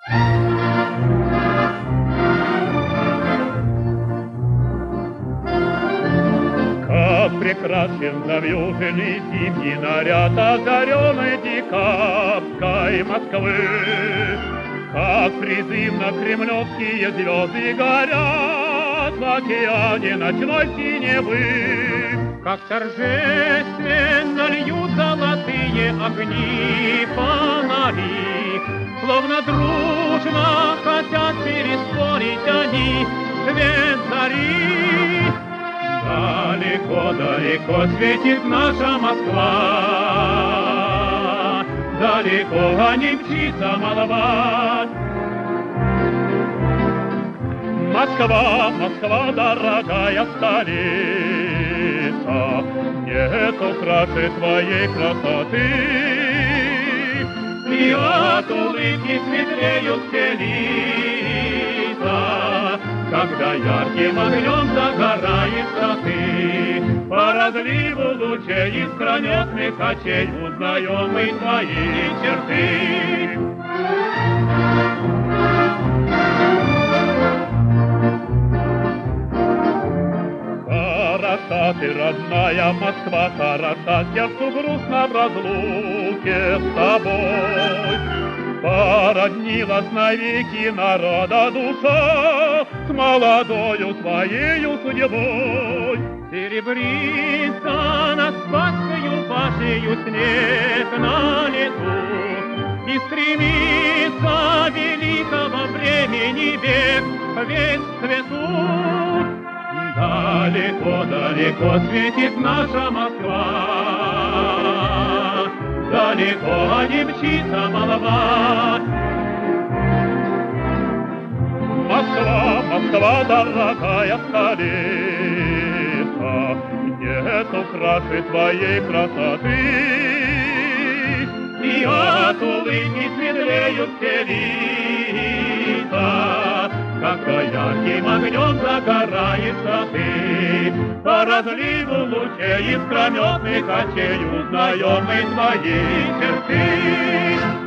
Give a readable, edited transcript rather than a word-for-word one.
Как прекрасен завьюженный зимний наряд озаренной декабрьской Москвы, как призывно кремлевские звезды горят в океане ночной синевы, как торжественно льют золотые огни фонари, словно дружно хотят переспорить они свет зари. Далеко-далеко светит наша Москва, далеко не мчится молва. Москва, Москва, дорогая столица, нету краше твоей красоты, и от улыбки светлеют все лица, когда ярким огнем загорается ты. По разливу лучей искрометных очей узнаем мы твои черты. Хороша ты, родная Москва, хороша, сердцу грустно в разлуке с тобой. Породнилась навеки народа душа с молодою твоею судьбой. Серебрится над Спасскою башнею снег на лету, и стремится великого времени век весь в цвету. Далеко-далеко светит наша Москва, далеко не мчится молва. Москва, Москва, дорогая столица, нету краше твоей красоты, и от улыбки светлеют все лица, когда ярким огнем загорается ты. По разливу лучей искрометных очей узнаем мы твои черты.